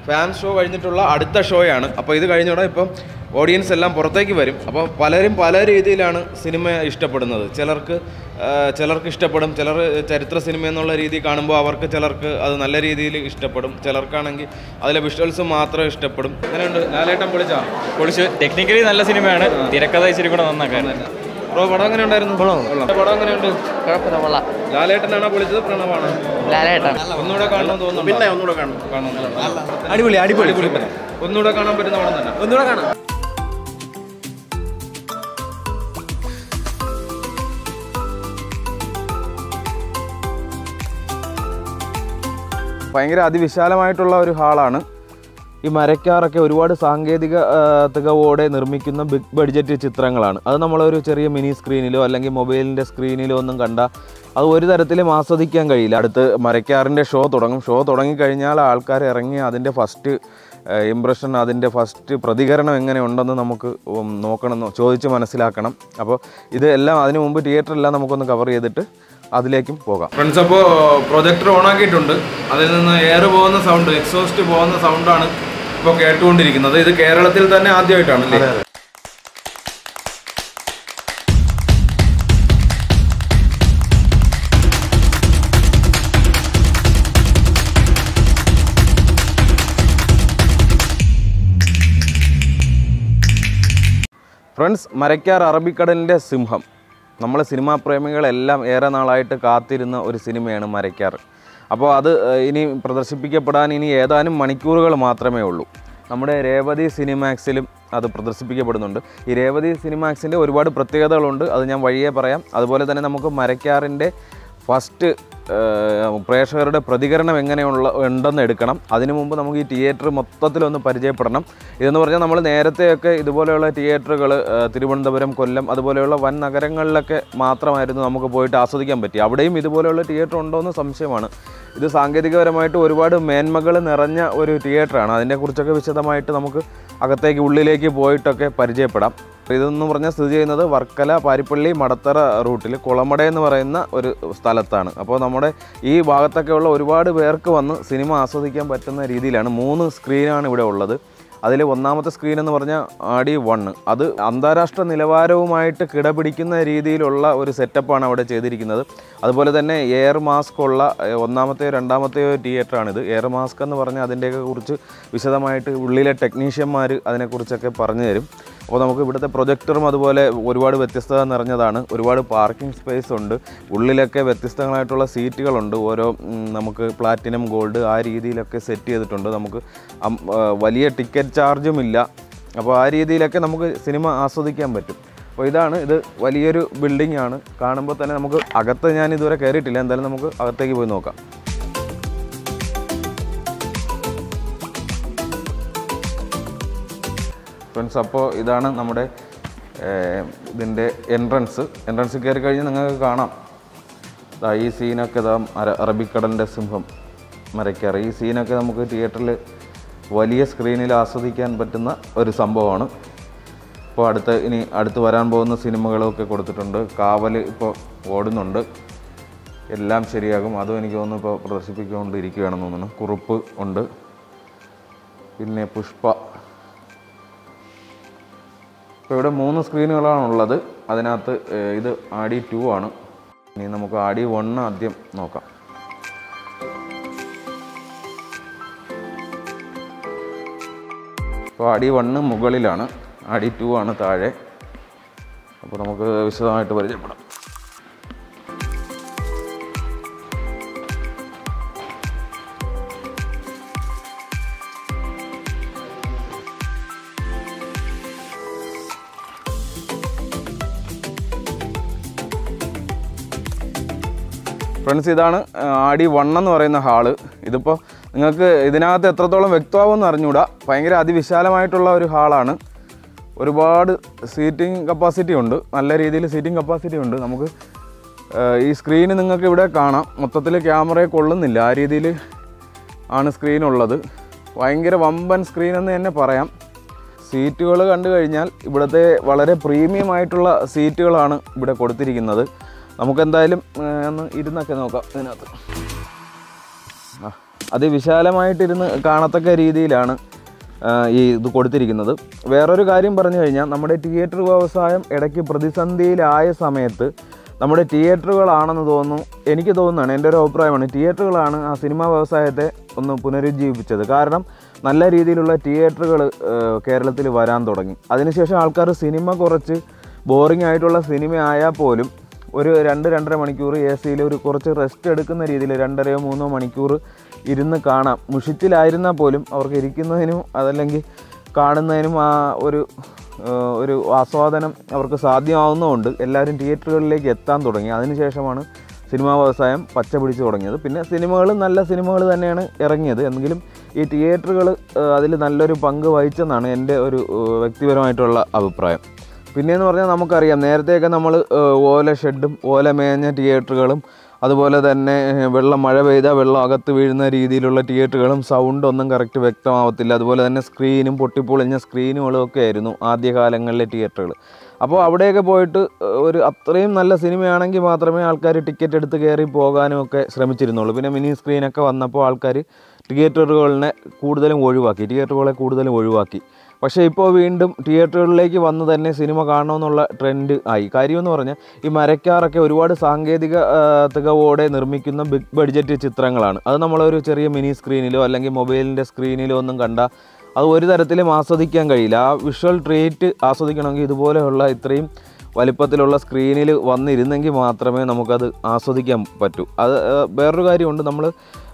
Fan show കഴിഞ്ഞിട്ടുള്ള അടുത്ത ഷോയാണ്. അപ്പോൾ ഇത് കഴിഞ്ഞോടെ ഇപ്പം ഓഡിയൻസ് എല്ലാം പുറത്തേക്ക് വരും. അപ്പോൾ പലരും പല രീതിയിലാണ് സിനിമ ഇഷ്ടപ്പെടുന്നത്. ചിലർക്ക് ഇഷ്ടപ്പെടും, ചിലർ ചരിത്ര സിനിമ എന്നുള്ള രീതി കാണുമ്പോൾ അവർക്ക് ചിലർക്ക് അത് നല്ല രീതിയിൽ ഇഷ്ടപ്പെടും, ചിലർക്കാണെങ്കിൽ അതിലെ വിഷ്വൽസ് മാത്രം ഇഷ്ടപ്പെടും. അങ്ങനെയുണ്ട്. ലാലേട്ടൻ പൊളിച്ച് ടെക്നിക്കലി നല്ല സിനിമയാണ്, തിരക്കഥ ഇച്ചിരി കൂടെ നന്നാക്കാൻ. ബ്രോ പടം എങ്ങനെ ഉണ്ടായിരുന്നു? പടം എങ്ങനെയുണ്ട്? ലാലേട്ടനാണോ പൊളിച്ചത്, പ്രണവാണോ? ലാലേട്ടൻ. ഒന്നുകൂടെ കാണണം തോന്നുന്നു. പിന്നെ ഒന്നുകൂടെ കാണണം. അടിപൊളി അടിപൊളി ഒന്നുകൂടെ കാണാൻ പറ്റുന്ന പടം തന്നെ. ഒന്നുകൂടെ കാണാം. ഭയങ്കര അതിവിശാലമായിട്ടുള്ള ഒരു ഹാളാണ്. ഈ മരക്കാറൊക്കെ ഒരുപാട് സാങ്കേതിക തികവോടെ നിർമ്മിക്കുന്ന ബിഗ് ബഡ്ജറ്റ് ചിത്രങ്ങളാണ്. അത് നമ്മളൊരു ചെറിയ മിനി സ്ക്രീനിലോ അല്ലെങ്കിൽ മൊബൈലിൻ്റെ സ്ക്രീനിലോ ഒന്നും കണ്ടാൽ അത് ഒരു തരത്തിലും ആസ്വദിക്കാൻ കഴിയില്ല. അടുത്ത് മരക്കാറിൻ്റെ ഷോ തുടങ്ങും. ഷോ തുടങ്ങിക്കഴിഞ്ഞാൽ ആൾക്കാർ ഇറങ്ങി അതിൻ്റെ ഫസ്റ്റ് ഇംപ്രഷൻ, അതിൻ്റെ ഫസ്റ്റ് പ്രതികരണം എങ്ങനെയുണ്ടെന്ന് നമുക്ക് ചോദിച്ച് മനസ്സിലാക്കണം. അപ്പോൾ ഇത് എല്ലാം അതിനു മുമ്പ് തിയേറ്ററെല്ലാം നമുക്കൊന്ന് കവർ ചെയ്തിട്ട് അതിലേക്കും പോകാം. ഫ്രണ്ട്സ്, അപ്പോൾ പ്രൊജക്ടർ ഓണാക്കിയിട്ടുണ്ട്. അതിൽ നിന്ന് എയർ പോകുന്ന സൗണ്ട്, എക്സോസ്റ്റ് പോകുന്ന സൗണ്ടാണ് ഇപ്പോൾ കേട്ടുകൊണ്ടിരിക്കുന്നത്. ഇത് കേരളത്തിൽ തന്നെ ആദ്യമായിട്ടാണ് അല്ലേ? ഫ്രണ്ട്സ്, മരക്കാർ അറബിക്കടലിൻ്റെ സിംഹം. നമ്മൾ സിനിമാ പ്രേമികളെല്ലാം ഏറെ നാളായിട്ട് കാത്തിരുന്ന ഒരു സിനിമയാണ് മരക്കാർ. അപ്പോൾ അത് ഇനി പ്രദർശിപ്പിക്കപ്പെടാൻ ഇനി ഏതാനും മണിക്കൂറുകൾ മാത്രമേ ഉള്ളൂ. നമ്മുടെ രേവതി സിനിമാക്സിലും അത് പ്രദർശിപ്പിക്കപ്പെടുന്നുണ്ട്. ഈ രേവതി സിനിമാക്സിൻ്റെ ഒരുപാട് പ്രത്യേകതകളുണ്ട്, അത് ഞാൻ വഴിയേ പറയാം. അതുപോലെ തന്നെ നമുക്ക് മരക്കാറിൻ്റെ ഫസ്റ്റ് പ്രേക്ഷകരുടെ പ്രതികരണം ഉണ്ടെന്ന് എടുക്കണം. അതിനു മുമ്പ് നമുക്ക് ഈ തിയേറ്റർ മൊത്തത്തിലൊന്ന് പരിചയപ്പെടണം. ഇതെന്ന് പറഞ്ഞാൽ നമ്മൾ നേരത്തെയൊക്കെ ഇതുപോലെയുള്ള തിയേറ്ററുകൾ തിരുവനന്തപുരം, കൊല്ലം അതുപോലെയുള്ള വൻ നഗരങ്ങളിലൊക്കെ മാത്രമായിരുന്നു നമുക്ക് പോയിട്ട് ആസ്വദിക്കാൻ പറ്റി. അവിടെയും ഇതുപോലെയുള്ള തിയേറ്റർ ഉണ്ടോ എന്ന് സംശയമാണ്. ഇത് സാങ്കേതികപരമായിട്ട് ഒരുപാട് മേന്മകൾ നിറഞ്ഞ ഒരു തിയേറ്ററാണ്. അതിനെക്കുറിച്ചൊക്കെ വിശദമായിട്ട് നമുക്ക് അകത്തേക്ക് ഉള്ളിലേക്ക് പോയിട്ടൊക്കെ പരിചയപ്പെടാം. ഇതെന്ന് പറഞ്ഞാൽ സ്ഥിതി ചെയ്യുന്നത് വർക്കല, പാരിപ്പള്ളി, മടത്തറ റൂട്ടിൽ കുളമട എന്ന് പറയുന്ന ഒരു സ്ഥലത്താണ്. അപ്പോൾ നമ്മുടെ ഈ ഭാഗത്തൊക്കെയുള്ള ഒരുപാട് പേർക്ക് വന്ന് സിനിമ ആസ്വദിക്കാൻ പറ്റുന്ന രീതിയിലാണ് 3 സ്ക്രീനാണ് ഇവിടെ ഉള്ളത്. അതിൽ ഒന്നാമത്തെ സ്ക്രീൻ എന്ന് പറഞ്ഞാൽ ആഡി 1. അത് അന്താരാഷ്ട്ര നിലവാരവുമായിട്ട് കിടപിടിക്കുന്ന രീതിയിലുള്ള ഒരു സെറ്റപ്പാണ് അവിടെ ചെയ്തിരിക്കുന്നത്. അതുപോലെ തന്നെ എയർ മാസ്ക് ഉള്ള ഒന്നാമത്തെയോ രണ്ടാമത്തെയോ തിയേറ്ററാണിത്. എയർ മാസ്ക് എന്ന് പറഞ്ഞാൽ അതിൻ്റെയൊക്കെ കുറിച്ച് വിശദമായിട്ട് ഉള്ളിലെ ടെക്നീഷ്യന്മാർ അതിനെക്കുറിച്ചൊക്കെ പറഞ്ഞു തരും. അപ്പോൾ നമുക്ക് ഇവിടുത്തെ പ്രൊജക്ടറും അതുപോലെ ഒരുപാട് വ്യത്യസ്തത നിറഞ്ഞതാണ്. ഒരുപാട് പാർക്കിംഗ് സ്പേസ് ഉണ്ട്. ഉള്ളിലൊക്കെ വ്യത്യസ്തങ്ങളായിട്ടുള്ള സീറ്റുകളുണ്ട്. ഓരോ നമുക്ക് പ്ലാറ്റിനം, ഗോൾഡ് ആ രീതിയിലൊക്കെ സെറ്റ് ചെയ്തിട്ടുണ്ട്. നമുക്ക് വലിയ ടിക്കറ്റ് ചാർജും ഇല്ല. അപ്പോൾ ആ രീതിയിലൊക്കെ നമുക്ക് സിനിമ ആസ്വദിക്കാൻ പറ്റും. അപ്പോൾ ഇത് വലിയൊരു ബിൽഡിംഗ് ആണ്. കാണുമ്പോൾ തന്നെ നമുക്ക് അകത്ത് ഞാൻ ഇതുവരെ കയറിയിട്ടില്ല. എന്തായാലും നമുക്ക് അകത്തേക്ക് പോയി നോക്കാം. ഫ്രണ്ട്സ്, അപ്പോൾ ഇതാണ് നമ്മുടെ ഇതിൻ്റെ എൻട്രൻസ് കയറി കഴിഞ്ഞാൽ നിങ്ങൾക്ക് കാണാം. ഈ സീനൊക്കെ അറബിക്കടലിൻ്റെ സിംഹം മരക്കാർ. ഈ സീനൊക്കെ നമുക്ക് തിയേറ്ററിൽ വലിയ സ്ക്രീനിൽ ആസ്വദിക്കാൻ പറ്റുന്ന ഒരു സംഭവമാണ്. ഇപ്പോൾ അടുത്ത് വരാൻ പോകുന്ന സിനിമകളൊക്കെ കൊടുത്തിട്ടുണ്ട്. കാവൽ ഇപ്പോൾ ഓടുന്നുണ്ട്. എല്ലാം ശരിയാകും. അതും എനിക്ക് തോന്നുന്നു ഇപ്പോൾ പ്രദർശിപ്പിച്ചുകൊണ്ടിരിക്കുകയാണെന്ന് തോന്നുന്നു. കുറുപ്പ് ഉണ്ട്, പിന്നെ പുഷ്പ. ഇപ്പോൾ ഇവിടെ 3 സ്ക്രീനുകളാണുള്ളത്. അതിനകത്ത് ഇത് ആഡി 2 ആണ്. ഇനി നമുക്ക് ആഡി 1 ആദ്യം നോക്കാം. അപ്പോൾ ആഡി 1 മുകളിലാണ്, ആഡി 2 ആണ് താഴെ. അപ്പോൾ നമുക്ക് വിശദമായിട്ട് പരിചയപ്പെടാം. ഫ്രണ്ട്സ്, ഇതാണ് ആഡി 1 എന്ന് പറയുന്ന ഹാള്. ഇതിപ്പോൾ നിങ്ങൾക്ക് ഇതിനകത്ത് എത്രത്തോളം വ്യക്തമാവുമെന്ന് അറിഞ്ഞുകൂടാ. ഭയങ്കര അതിവിശാലമായിട്ടുള്ള ഒരു ഹാളാണ്. ഒരുപാട് സീറ്റിംഗ് കപ്പാസിറ്റി ഉണ്ട്, നല്ല രീതിയിൽ സീറ്റിംഗ് കപ്പാസിറ്റി ഉണ്ട്. നമുക്ക് ഈ സ്ക്രീന് നിങ്ങൾക്ക് ഇവിടെ കാണാം. മൊത്തത്തിൽ ക്യാമറയെ കൊള്ളുന്നില്ല, ആ രീതിയിൽ ആണ് സ്ക്രീനുള്ളത്. ഭയങ്കര വമ്പൻ സ്ക്രീൻ എന്ന് തന്നെ പറയാം. സീറ്റുകൾ കണ്ടു കഴിഞ്ഞാൽ ഇവിടുത്തെ വളരെ പ്രീമിയം ആയിട്ടുള്ള സീറ്റുകളാണ് ഇവിടെ കൊടുത്തിരിക്കുന്നത്. നമുക്കെന്തായാലും ഒന്ന് ഇരുന്നൊക്കെ നോക്കാം. ഇതിനകത്ത് അതിവിശാലമായിട്ടിരുന്ന് കാണത്തക്ക രീതിയിലാണ് ഈ ഇത് കൊടുത്തിരിക്കുന്നത്. വേറൊരു കാര്യം പറഞ്ഞു കഴിഞ്ഞാൽ നമ്മുടെ തിയേറ്റർ വ്യവസായം ഇടയ്ക്ക് പ്രതിസന്ധിയിലായ സമയത്ത് നമ്മുടെ തിയേറ്ററുകളാണെന്ന് തോന്നുന്നു, എനിക്ക് തോന്നുന്നതാണ്, എൻ്റെ ഒരു അഭിപ്രായമാണ്, തിയേറ്ററുകളാണ് ആ സിനിമാ വ്യവസായത്തെ ഒന്ന് പുനരുജ്ജീവിപ്പിച്ചത്. കാരണം നല്ല രീതിയിലുള്ള തിയേറ്ററുകൾ കേരളത്തിൽ വരാൻ തുടങ്ങി. അതിനുശേഷം ആൾക്കാർ സിനിമ കുറച്ച് ബോറിംഗ് ആയിട്ടുള്ള സിനിമ ആയാൽ പോലും ഒരു 2-2.5 മണിക്കൂർ എ സിയിൽ ഒരു കുറച്ച് റെസ്റ്റ് എടുക്കുന്ന രീതിയിൽ 2.5-3 മണിക്കൂർ ഇരുന്ന് കാണാം. മുഷിച്ചിലായിരുന്നാൽ പോലും അവർക്ക് ഇരിക്കുന്നതിനും അതല്ലെങ്കിൽ കാണുന്നതിനും ആ ഒരു ആസ്വാദനം അവർക്ക് സാധ്യമാവുന്നതുകൊണ്ട് എല്ലാവരും തിയേറ്ററുകളിലേക്ക് എത്താൻ തുടങ്ങി. അതിനുശേഷമാണ് സിനിമാ വ്യവസായം പച്ച പിടിച്ച് തുടങ്ങിയത്. പിന്നെ സിനിമകൾ നല്ല സിനിമകൾ തന്നെയാണ് ഇറങ്ങിയത്, എങ്കിലും ഈ തിയേറ്ററുകൾ അതിൽ നല്ലൊരു പങ്ക് വഹിച്ചെന്നാണ് എൻ്റെ ഒരു വ്യക്തിപരമായിട്ടുള്ള അഭിപ്രായം. പിന്നെയെന്ന് പറഞ്ഞാൽ നമുക്കറിയാം, നേരത്തെയൊക്കെ നമ്മൾ ഓല ഷെഡും ഓല മേഞ്ഞ തിയേറ്ററുകളും അതുപോലെ തന്നെ മഴ പെയ്താൽ വെള്ളം അകത്ത് വീഴുന്ന രീതിയിലുള്ള തിയേറ്ററുകളും സൗണ്ടൊന്നും കറക്റ്റ് വ്യക്തമാവത്തില്ല. അതുപോലെ തന്നെ സ്ക്രീനും പൊട്ടിപ്പൊളിഞ്ഞ സ്ക്രീനുകളും ഒക്കെ ആയിരുന്നു ആദ്യകാലങ്ങളിലെ തിയേറ്ററുകൾ. അപ്പോൾ അവിടെയൊക്കെ പോയിട്ട് ഒരു അത്രയും നല്ല സിനിമയാണെങ്കിൽ മാത്രമേ ആൾക്കാർ ടിക്കറ്റ് എടുത്ത് കയറി പോകാനും ഒക്കെ ശ്രമിച്ചിരുന്നുള്ളൂ. പിന്നെ മിനി സ്ക്രീനൊക്കെ വന്നപ്പോൾ ആൾക്കാർ തിയേറ്ററുകളെ കൂടുതലും ഒഴിവാക്കി. പക്ഷേ ഇപ്പോൾ വീണ്ടും തിയേറ്ററുകളിലേക്ക് വന്ന് തന്നെ സിനിമ കാണണമെന്നുള്ള ട്രെൻഡ് ആയി. കാര്യമെന്ന് പറഞ്ഞാൽ ഈ മരക്കാറൊക്കെ ഒരുപാട് സാങ്കേതിക തികവോടെ നിർമ്മിക്കുന്ന ബിഗ് ബഡ്ജറ്റ് ചിത്രങ്ങളാണ്. അത് നമ്മളൊരു ചെറിയ മിനി സ്ക്രീനിലോ അല്ലെങ്കിൽ മൊബൈലിൻ്റെ സ്ക്രീനിലോ ഒന്നും കണ്ടാൽ അത് ഒരു തരത്തിലും ആസ്വദിക്കാൻ കഴിയില്ല. ആ വിഷ്വൽ ട്രീറ്റ് ആസ്വദിക്കണമെങ്കിൽ ഇതുപോലെയുള്ള ഇത്രയും വലിപ്പത്തിലുള്ള സ്ക്രീനിൽ വന്നിരുന്നെങ്കിൽ മാത്രമേ നമുക്കത് ആസ്വദിക്കാൻ പറ്റൂ. അത് വേറൊരു കാര്യമുണ്ട്, നമ്മൾ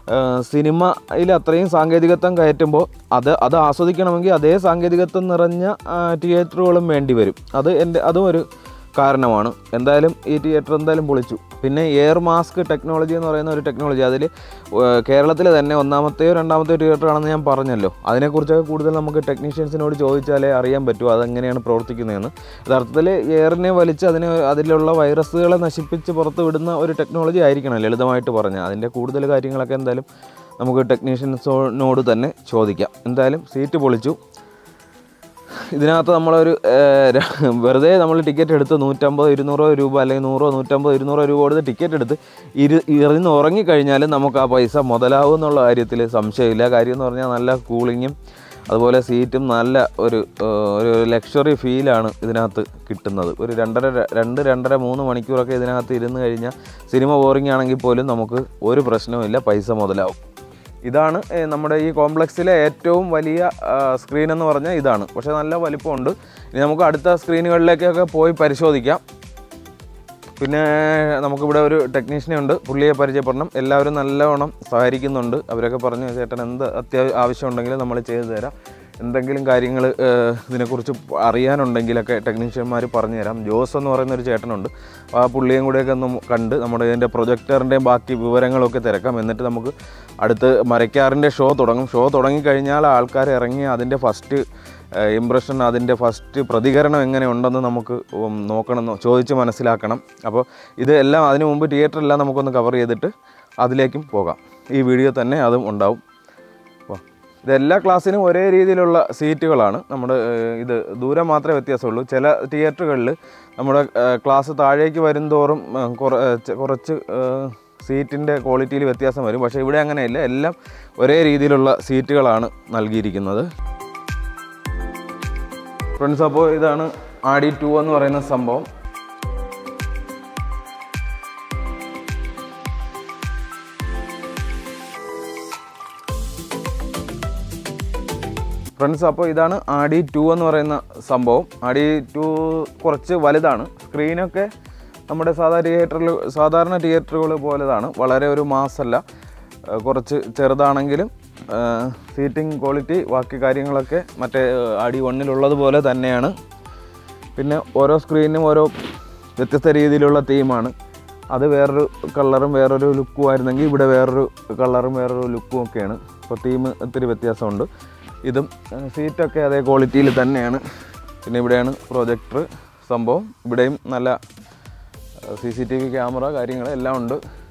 സിനിമയിൽ അത്രയും സാങ്കേതികത്വം കയറ്റുമ്പോൾ അത് ആസ്വദിക്കണമെങ്കിൽ അതേ സാങ്കേതികത്വം നിറഞ്ഞ തിയേറ്ററുകളും വേണ്ടി വരും. അതും ഒരു കാരണമാണ്. എന്തായാലും ഈ തിയേറ്റർ എന്തായാലും പൊളിച്ചു. പിന്നെ എയർ മാസ്ക് ടെക്നോളജി എന്ന് പറയുന്ന ഒരു ടെക്നോളജി, അതിൽ കേരളത്തിൽ തന്നെ 1ാമത്തെയോ 2ാമത്തെയോ തിയേറ്ററാണെന്ന് ഞാൻ പറഞ്ഞല്ലോ. അതിനെക്കുറിച്ചൊക്കെ കൂടുതൽ നമുക്ക് ടെക്നീഷ്യൻസിനോട് ചോദിച്ചാലേ അറിയാൻ പറ്റൂ അതെങ്ങനെയാണ് പ്രവർത്തിക്കുന്നതെന്ന്. യഥാർത്ഥത്തിൽ എയറിനെ വലിച്ച് അതിലുള്ള വൈറസുകളെ നശിപ്പിച്ച് പുറത്ത് വിടുന്ന ഒരു ടെക്നോളജി ആയിരിക്കണം, ലളിതമായിട്ട് പറഞ്ഞാൽ. അതിൻ്റെ കൂടുതൽ കാര്യങ്ങളൊക്കെ എന്തായാലും നമുക്ക് ടെക്നീഷ്യൻസിനോട് തന്നെ ചോദിക്കാം. എന്തായാലും സീറ്റ് പൊളിച്ചു. ഇതിനകത്ത് നമ്മളൊരു വെറുതെ നമ്മൾ ടിക്കറ്റ് എടുത്ത് 150-200 രൂപ അല്ലെങ്കിൽ 100-150-200 രൂപ കൊടുത്ത് ടിക്കറ്റ് എടുത്ത് ഇരുന്ന് ഉറങ്ങിക്കഴിഞ്ഞാലും നമുക്ക് ആ പൈസ മുതലാവും എന്നുള്ള കാര്യത്തിൽ സംശയമില്ല. കാര്യം എന്ന് പറഞ്ഞാൽ നല്ല കൂളിങ്ങും അതുപോലെ സീറ്റും നല്ല ഒരു ലക്ഷറി ഫീലാണ് ഇതിനകത്ത് കിട്ടുന്നത്. ഒരു 2.5-3 മണിക്കൂറൊക്കെ ഇതിനകത്ത് ഇരുന്ന് കഴിഞ്ഞാൽ സിനിമ ബോറിംഗ് ആണെങ്കിൽ പോലും നമുക്ക് ഒരു പ്രശ്നവുമില്ല, പൈസ മുതലാവും. ഇതാണ് നമ്മുടെ ഈ കോംപ്ലക്സിലെ ഏറ്റവും വലിയ സ്ക്രീൻ എന്ന് പറഞ്ഞാൽ ഇതാണ്. പക്ഷേ നല്ല വലിപ്പമുണ്ട്. ഇനി നമുക്ക് അടുത്ത സ്ക്രീനുകളിലേക്കൊക്കെ പോയി പരിശോധിക്കാം. പിന്നെ നമുക്കിവിടെ ഒരു ടെക്നീഷ്യനെ ഉണ്ട്, പുള്ളിയെ പരിചയപ്പെടണം. എല്ലാവരും നല്ലവണ്ണം സഹകരിക്കുന്നുണ്ട്. അവരൊക്കെ പറഞ്ഞു, ചേട്ടൻ എന്ത് ആവശ്യമുണ്ടെങ്കിലും നമ്മൾ ചെയ്തു തരാം, എന്തെങ്കിലും കാര്യങ്ങൾ ഇതിനെക്കുറിച്ച് അറിയാനുണ്ടെങ്കിലൊക്കെ ടെക്നീഷ്യന്മാർ പറഞ്ഞു തരാം. ജോസ് എന്ന് പറയുന്നൊരു ചേട്ടനുണ്ട്, ആ പുള്ളിയും കൂടെയൊക്കെ ഒന്ന് കണ്ട് നമ്മുടെ ഇതിൻ്റെ പ്രൊജക്ടറിൻ്റെയും ബാക്കി വിവരങ്ങളൊക്കെ തിരക്കാം. എന്നിട്ട് നമുക്ക് അടുത്ത് മരക്കാറിൻ്റെ ഷോ തുടങ്ങും. ഷോ തുടങ്ങിക്കഴിഞ്ഞാൽ ആൾക്കാർ ഇറങ്ങി അതിൻ്റെ ഫസ്റ്റ് ഇംപ്രഷൻ, അതിൻ്റെ ഫസ്റ്റ് പ്രതികരണം എങ്ങനെയുണ്ടെന്ന് നമുക്ക് ചോദിച്ച് മനസ്സിലാക്കണം. അപ്പോൾ ഇതെല്ലാം അതിനു മുമ്പ് തിയേറ്ററെല്ലാം നമുക്കൊന്ന് കവർ ചെയ്തിട്ട് അതിലേക്കും പോകാം. ഈ വീഡിയോ തന്നെ അതും ഉണ്ടാവും. അപ്പോൾ ഇതെല്ലാ ക്ലാസ്സിനും ഒരേ രീതിയിലുള്ള സീറ്റുകളാണ്. ഇത് ദൂരം മാത്രമേ വ്യത്യാസമുള്ളൂ. ചില തിയേറ്ററുകളിൽ നമ്മുടെ ക്ലാസ് താഴേക്ക് വരുംതോറും കുറച്ച് സീറ്റിൻ്റെ ക്വാളിറ്റിയിൽ വ്യത്യാസം വരും. പക്ഷേ ഇവിടെ അങ്ങനെയല്ല, എല്ലാം ഒരേ രീതിയിലുള്ള സീറ്റുകളാണ് നൽകിയിരിക്കുന്നത്. ഫ്രണ്ട്സ്, അപ്പോൾ ഇതാണ് ആഡി 2 എന്ന് പറയുന്ന സംഭവം. ഇതാണ് ആഡി 2 എന്ന് പറയുന്ന സംഭവം. ആഡി 2 കുറച്ച് വലുതാണ്. സ്ക്രീനൊക്കെ നമ്മുടെ സാധാരണ തിയേറ്ററുകൾ പോലെതാണ്. വളരെ ഒരു മാസല്ല, കുറച്ച് ചെറുതാണെങ്കിലും സീറ്റിംഗ് ക്വാളിറ്റി ബാക്കി കാര്യങ്ങളൊക്കെ മറ്റേ ആഡി 1-ലുള്ളതുപോലെ തന്നെയാണ്. പിന്നെ ഓരോ സ്ക്രീനും ഓരോ വ്യത്യസ്ത രീതിയിലുള്ള തീമാണ്. അത് വേറൊരു കളറും വേറൊരു ലുക്കും ആയിരുന്നെങ്കിൽ ഇവിടെ വേറൊരു കളറും വേറൊരു ലുക്കും ഒക്കെയാണ്. അപ്പോൾ തീം ഒത്തിരി വ്യത്യാസമുണ്ട്. ഇതും സീറ്റൊക്കെ അതേ ക്വാളിറ്റിയിൽ തന്നെയാണ്. പിന്നെ ഇവിടെയാണ് പ്രൊജക്ടർ സംഭവം. ഇവിടെയും നല്ല CCTV ക്യാമറ കാര്യങ്ങളെല്ലാം ഉണ്ട്.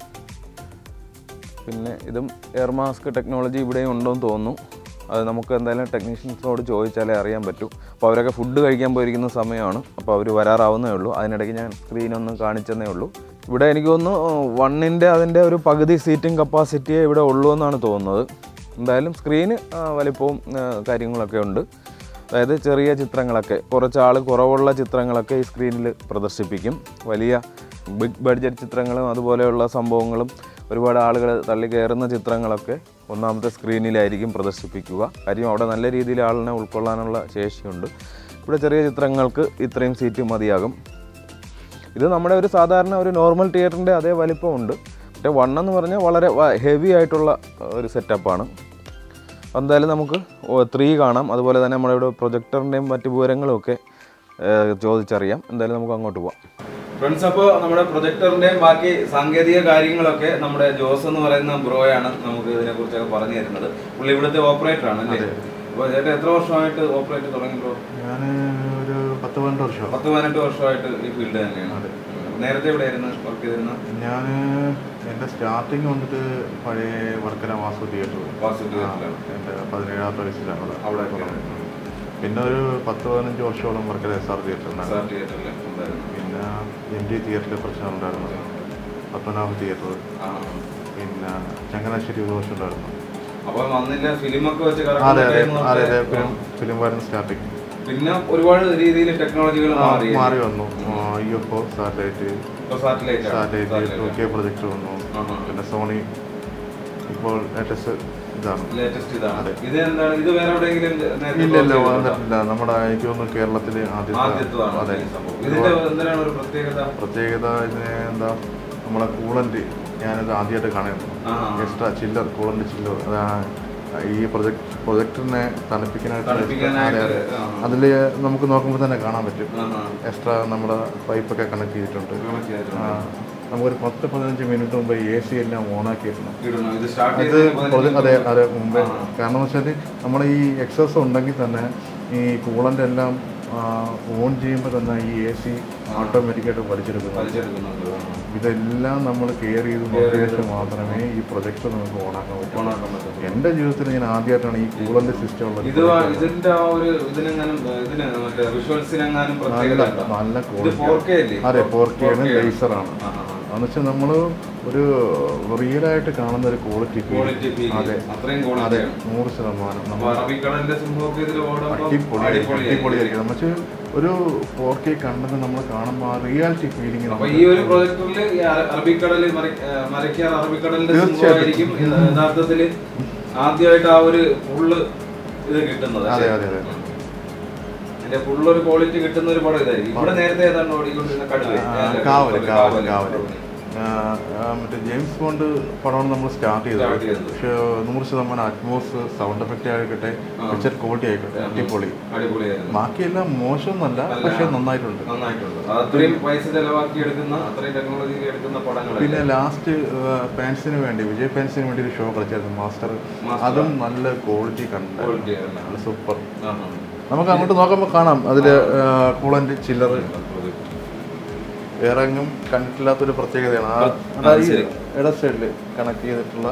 പിന്നെ ഇതും എയർ മാസ്ക് ടെക്നോളജി ഇവിടെയും ഉണ്ടോയെന്ന് തോന്നുന്നു. അത് നമുക്ക് എന്തായാലും ടെക്നീഷ്യൻസിനോട് ചോദിച്ചാലേ അറിയാൻ പറ്റൂ. അപ്പോൾ അവരൊക്കെ ഫുഡ് കഴിക്കാൻ പോയിരിക്കുന്ന സമയമാണ്. അപ്പോൾ അവർ വരാറാവുന്നേ ഉള്ളൂ. അതിനിടയ്ക്ക് ഞാൻ സ്ക്രീനൊന്ന് കാണിച്ചെന്നേ ഉള്ളൂ. ഇവിടെ എനിക്ക് തോന്നുന്നു 1ൻ്റെ അതിൻ്റെ ഒരു പകുതി സീറ്റിംഗ് കപ്പാസിറ്റിയെ ഇവിടെ ഉള്ളൂ എന്നാണ് തോന്നുന്നത്. എന്തായാലും സ്ക്രീന് വലിപ്പവും കാര്യങ്ങളൊക്കെ ഉണ്ട്. അതായത് ചെറിയ ചിത്രങ്ങളൊക്കെ കുറച്ച് കുറവുള്ള ചിത്രങ്ങളൊക്കെ ഈ സ്ക്രീനിൽ പ്രദർശിപ്പിക്കും. വലിയ ബിഗ് ബഡ്ജറ്റ് ചിത്രങ്ങളും അതുപോലെയുള്ള സംഭവങ്ങളും ഒരുപാട് ആളുകൾ തള്ളി കയറുന്ന ചിത്രങ്ങളൊക്കെ ഒന്നാമത്തെ സ്ക്രീനിലായിരിക്കും പ്രദർശിപ്പിക്കുക. കാര്യം അവിടെ നല്ല രീതിയിൽ ആളിനെ ഉൾക്കൊള്ളാനുള്ള ശേഷിയുണ്ട്. ഇവിടെ ചെറിയ ചിത്രങ്ങൾക്ക് ഇത്രയും സീറ്റ് മതിയാകും. ഇത് നമ്മുടെ ഒരു സാധാരണ ഒരു നോർമൽ തിയേറ്ററിൻ്റെ അതേ വലിപ്പമുണ്ട്. പക്ഷേ 1 എന്ന് പറഞ്ഞാൽ വളരെ ഹെവി ആയിട്ടുള്ള ഒരു സെറ്റപ്പാണ്. എന്തായാലും നമുക്ക് 3 കാണാം. അതുപോലെ തന്നെ നമ്മുടെ ഇവിടെ പ്രൊജക്ടറിൻ്റെയും മറ്റു വിവരങ്ങളും ഒക്കെ ചോദിച്ചറിയാം. എന്തായാലും നമുക്ക് അങ്ങോട്ട് പോവാം. ഫ്രണ്ട്സ്, അപ്പോൾ നമ്മുടെ പ്രൊജക്ടറിൻ്റെയും ബാക്കി സാങ്കേതിക കാര്യങ്ങളൊക്കെ നമ്മുടെ ജോസ് എന്ന് പറയുന്ന ബ്രോയാണ് നമുക്ക് ഇതിനെക്കുറിച്ചൊക്കെ പറഞ്ഞു തരുന്നത്. പുള്ളി ഇവിടുത്തെ ഓപ്പറേറ്റർ ആണ് അല്ലേ? അപ്പോൾ ചേട്ടൻ എത്ര വർഷമായിട്ട് ഓപ്പറേറ്റ് തുടങ്ങി ബ്രോ? ഞാൻ ഒരു 10-12 വർഷം. 10-18 വർഷമായിട്ട് ഈ ഫീൽഡ് തന്നെയാണ്. നേരത്തെ എവിടെയായിരുന്നു വർക്ക് ചെയ്തിരുന്നത്? ഞാൻ എൻ്റെ സ്റ്റാർട്ടിങ് വന്നിട്ട് പഴയ വർക്കല വാസു തിയേറ്റർ. എൻ്റെ 17ാമത്തെ വയസ്സിലാണ് അവിടെ. പിന്നെ ഒരു 10-15 വർഷത്തോളം വർക്കല SR തിയേറ്ററിൽ. പിന്നെ MG തിയേറ്ററിൽ കുറച്ച് നാളുണ്ടായിരുന്നു. പത്മനാഭ തിയേറ്റർ, പിന്നെ ചങ്ങനാശ്ശേരി ഒരു വർഷം ഉണ്ടായിരുന്നു. ഫിലിം വരുന്ന സ്റ്റാർട്ടിങ്. പിന്നെ ഒരുപാട് രീതിയിൽ ടെക്നോളജികൾ മാറി വന്നു. UFO സാറ്റലൈറ്റ് 2K പ്രൊജക്ടർ വന്നു. പിന്നെ സോണി ഇപ്പോൾ ലേറ്റസ്റ്റ് ഇതാണ്. ഇല്ല വന്നിട്ടില്ല. നമ്മുടെ എനിക്ക് തോന്നുന്നു കേരളത്തില് പ്രത്യേകത ഇതിന് എന്താ, നമ്മളെ കൂളന്റ് ഞാനത് ആദ്യമായിട്ട് കാണുന്നു. Extra chiller, coolant chiller. അതാണ് ഈ പ്രൊജക്ടറിനെ തണുപ്പിക്കാനായിട്ട് അതിൽ നമുക്ക് നോക്കുമ്പോൾ തന്നെ കാണാൻ പറ്റും. എക്സ്ട്രാ നമ്മുടെ പൈപ്പൊക്കെ കണക്ട് ചെയ്തിട്ടുണ്ട്. നമുക്കൊരു 10-15 മിനിറ്റ് മുമ്പ് AC എല്ലാം ഓണാക്കിയിരുന്നു. അതെ മുമ്പേ. കാരണം എന്ന് വെച്ചാൽ നമ്മൾ ഈ എക്സസ് ഉണ്ടെങ്കിൽ തന്നെ ഈ കൂളൻ്റ് എല്ലാം ഓൺ ചെയ്യുമ്പോൾ തന്നെ ഈ AC ഓട്ടോമാറ്റിക്കായിട്ട് വലിച്ചെടുക്കുന്നു. ഇതെല്ലാം നമ്മൾ കെയർ ചെയ്ത് നോക്കിയ ശേഷം മാത്രമേ ഈ പ്രൊജക്ടർ നമുക്ക് ഓണാക്കാൻ പറ്റൂ. എൻ്റെ ജീവിതത്തിൽ ഞാൻ ആദ്യമായിട്ടാണ് ഈ കൂളൻ്റ് സിസ്റ്റം ഉള്ളത്. നല്ല ക്വാളിറ്റി. അതെ 4K ആണ്, ലേസറാണ്. എന്ന് വെച്ചാൽ നമ്മൾ ഒരു റിയലായിട്ട് കാണുന്ന ഒരു ക്വാളിറ്റി. അതെ 100%. അടിപൊളിയായിരിക്കും. നമുക്ക് ഒരു 4K കണ്ടത് നമ്മൾ കാണുമ്പോൾ ആ റിയാലിറ്റി ഫീലിംഗ്. ഈ ഒരു പ്രൊജക്ടറിൽ അറബിക്കടലിൽ തീർച്ചയായിട്ടും യഥാർത്ഥത്തിൽ ആദ്യമായിട്ട് ആ ഒരു ഫുള്ള് ഇത് കിട്ടുന്നത്. അതെ അതെ അതെ. ഇതിന്റെ ഫുള്ളൊരു ക്വാളിറ്റി കിട്ടുന്ന ഒരു പടം ഇതായിരിക്കും. ഇവിടെ നേരത്തെ ഏതാണ് ഓടിക്കൊണ്ടിരുന്ന കാവല്. മറ്റേ ജെയിംസ് ബോണ്ട് പടമാണ് നമ്മൾ സ്റ്റാർട്ട് ചെയ്തത്. പക്ഷെ 100% അറ്റ്മോസ്, സൗണ്ട് എഫക്റ്റ് ആയിക്കോട്ടെ, പിക്ചർ ക്വാളിറ്റി ആയിക്കോട്ടെ അടിപൊളി. ബാക്കിയെല്ലാം മോശമൊന്നല്ല, പക്ഷെ നന്നായിട്ടുണ്ട്. പിന്നെ ലാസ്റ്റ് ഫാൻസിന് വേണ്ടി, വിജയ് ഫാൻസിന് വേണ്ടി ഒരു ഷോ കളിച്ചായിരുന്നു മാസ്റ്റർ. അതും നല്ല ക്വാളിറ്റി കണ്ടു. സൂപ്പർ. നമുക്ക് അങ്ങോട്ട് നോക്കുമ്പോൾ കാണാം അതിൽ കൂളൻ്റ് ചില്ലർ വേറെ എങ്ങും കണ്ടിട്ടില്ലാത്തൊരു പ്രത്യേകതയാണ്. ഇട സൈഡിൽ കണക്ട് ചെയ്തിട്ടുള്ള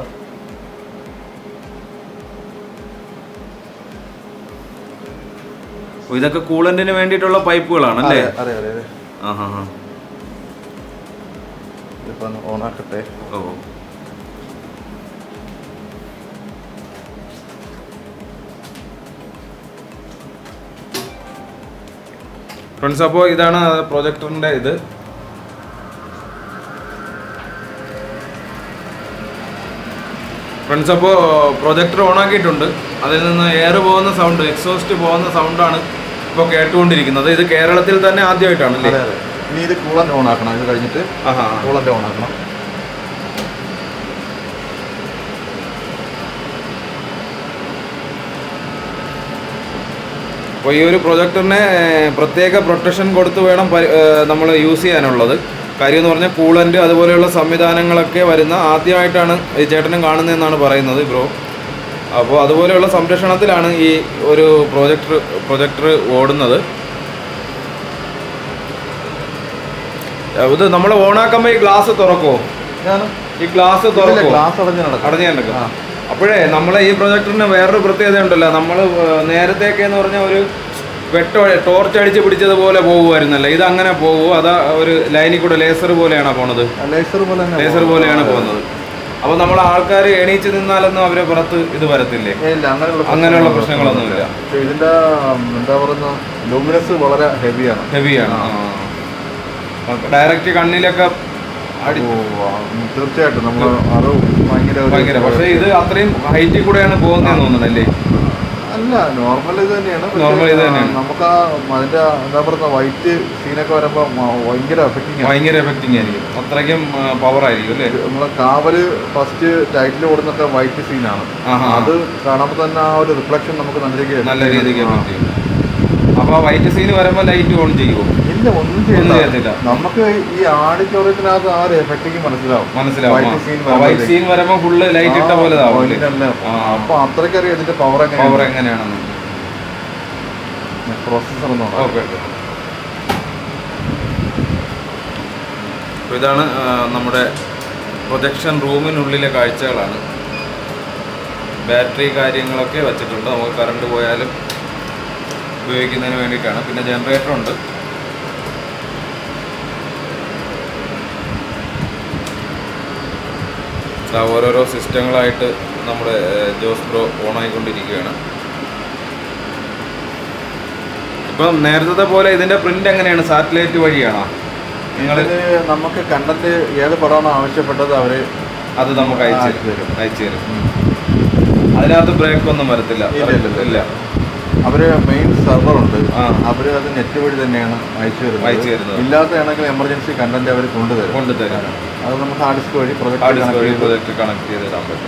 ഇതൊക്കെ കൂളന്റിന് വേണ്ടിയിട്ടുള്ള പൈപ്പുകളാണ് അല്ലേ? അതെ അതെ അതെ. ഇതിപ്പോ ഓണാക്കട്ടെ. ഫ്രണ്ട്സ്, അപ്പോൾ ഇതാണ് പ്രൊജക്ടറിൻ്റെ ഇത്. ഫ്രണ്ട്സ്, അപ്പോൾ പ്രൊജക്ടർ ഓണാക്കിയിട്ടുണ്ട്. അതിൽ നിന്ന് എയർ പോകുന്ന സൗണ്ട്, എക്സോസ്റ്റ് പോകുന്ന സൗണ്ടാണ് ഇപ്പോൾ കേട്ടുകൊണ്ടിരിക്കുന്നത്. ഇത് കേരളത്തിൽ തന്നെ ആദ്യമായിട്ടാണ് അല്ലേ? ഇനി ഇത് കൂളൻ്റ് ഓണാക്കണം. ഇത് കഴിഞ്ഞിട്ട് കൂളൻ്റ് ഓണാക്കണം. അപ്പോൾ ഈ ഒരു പ്രൊജക്ടറിനെ പ്രത്യേക പ്രൊട്ടക്ഷൻ കൊടുത്ത് വേണം നമ്മൾ യൂസ് ചെയ്യാനുള്ളത്. കാര്യം എന്ന് പറഞ്ഞാൽ കൂളൻ്റ് അതുപോലെയുള്ള സംവിധാനങ്ങളൊക്കെ വരുന്ന ആദ്യമായിട്ടാണ് ഈ ചേട്ടനും കാണുന്നതെന്നാണ് പറയുന്നത് ബ്രോ. അപ്പോൾ അതുപോലെയുള്ള സംരക്ഷണത്തിലാണ് ഈ ഒരു പ്രൊജക്ടർ ഓടുന്നത്. ഇത് നമ്മൾ ഓണാക്കുമ്പോൾ ഈ ഗ്ലാസ് തുറക്കുമോ? ഈ ഗ്ലാസ് തുറക്കുമോ? അടഞ്ഞു കിടക്കും. അപ്പോഴേ നമ്മളെ ഈ പ്രൊജക്ടറിന് വേറൊരു പ്രത്യേകത ഉണ്ടല്ലോ. നമ്മൾ നേരത്തെയൊക്കെ എന്ന് പറഞ്ഞാൽ ഒരു ടോർച്ച് അടിച്ച് പിടിച്ചതുപോലെ പോകുമായിരുന്നല്ലേ, ഇത് അങ്ങനെ പോകുമോ അതാ ഒരു ലൈനിൽ കൂടെ ലേസർ പോലെയാണോ പോണത്? ലേസർ പോലെയാണ് പോകുന്നത്. അപ്പോൾ നമ്മൾ ആൾക്കാർ എണീച്ച് നിന്നാലൊന്നും അവരെ പുറത്ത് ഇത് വരത്തില്ലേ? അങ്ങനെയുള്ള പ്രശ്നങ്ങളൊന്നുമില്ല. ഇതിന്റെ എന്താ പറയുക, ലൂമിനസ് വളരെ ഹെവിയാണ്. ഡയറക്റ്റ് കണ്ണിലൊക്കെ തീർച്ചയായിട്ടും നമ്മൾ അത് ഭയങ്കര. പക്ഷേ ഇത് അത്രയും ഹൈറ്റിൽ കൂടെയാണ് പോകുന്നതെന്ന് തോന്നുന്നല്ലേ? അല്ല, നോർമൽ ഇത് തന്നെയാണ്. നമുക്ക് അതിന്റെ എന്താ പറയുക, വൈറ്റ് സീനൊക്കെ വരുമ്പോൾ ഭയങ്കര എഫക്റ്റിംഗ് ആയിരിക്കും. അത്രയ്ക്കും പവർ ആയിരിക്കും അല്ലേ? നമ്മളെ കാവല് ഫസ്റ്റ് ടൈറ്റിൽ കൊടുത്തൊക്കെ വൈറ്റ് സീനാണ്. അത് കാണുമ്പോൾ തന്നെ ആ ഒരു റിഫ്ലക്ഷൻ നമുക്ക് നല്ല രീതിക്ക് പറ്റും. അപ്പൊ വൈറ്റ് സീൻ വരുമ്പോൾ ലൈറ്റ് ഓൺ ചെയ്യുമോ? ഇല്ല, ഒന്നും ചെയ്യത്തില്ല. നമുക്ക് ഈ ഓഡിറ്റോറിയത്തിനകത്ത് ആ ഒരു എഫക്റ്റിംഗ് മനസ്സിലാവും. വൈറ്റ് സീൻ വരുമ്പോൾ ഫുള്ള് ലൈറ്റ് ഇട്ട പോലെ അപ്പൊ അത്രയ്ക്കറിയാം ഇതിന്റെ പവർ എങ്ങനെയാണെന്ന്. പ്രോസസർ ഇതാണ് നമ്മുടെ പ്രൊജക്ഷൻ റൂമിനുള്ളിലെ കാഴ്ചകളാണ്. ബാറ്ററി കാര്യങ്ങളൊക്കെ വെച്ചിട്ടുണ്ട്, നമുക്ക് കറണ്ട് പോയാലും ഉപയോഗിക്കുന്നതിന് വേണ്ടിയിട്ടാണ്. പിന്നെ ജനറേറ്റർ ഉണ്ട്. ഓരോരോ സിസ്റ്റങ്ങളായിട്ട് നമ്മുടെ ജോസ് ബ്രോ ഓണായിക്കൊണ്ടിരിക്കുകയാണ്. ഇപ്പം നേരത്തെ പോലെ ഇതിന്റെ പ്രിന്റ് എങ്ങനെയാണ്? സാറ്റലൈറ്റ് വഴിയാണോ? നമുക്ക് കണ്ടന്റ് ഏത് പടമാണോ ആവശ്യപ്പെട്ടത് അത് നമുക്ക് അയച്ചു തരും. അതിനകത്ത് ബ്രേക്ക് ഒന്നും വരത്തില്ല. ഇല്ല, അവര് മെയിൻ സെർവർ ഉണ്ട്, അവര് അത് നെറ്റ് വഴി തന്നെയാണ് അയച്ചു തരുന്നത്. ഇല്ലാത്തതാണെങ്കിൽ എമർജൻസി കണ്ടന്റ് അവർ കൊണ്ടുതരും. അത് നമുക്ക് ഹാർഡ് ഡിസ്ക് വഴി പ്രൊജക്ട് കണക്ട് ചെയ്തിടാൻ പറ്റും.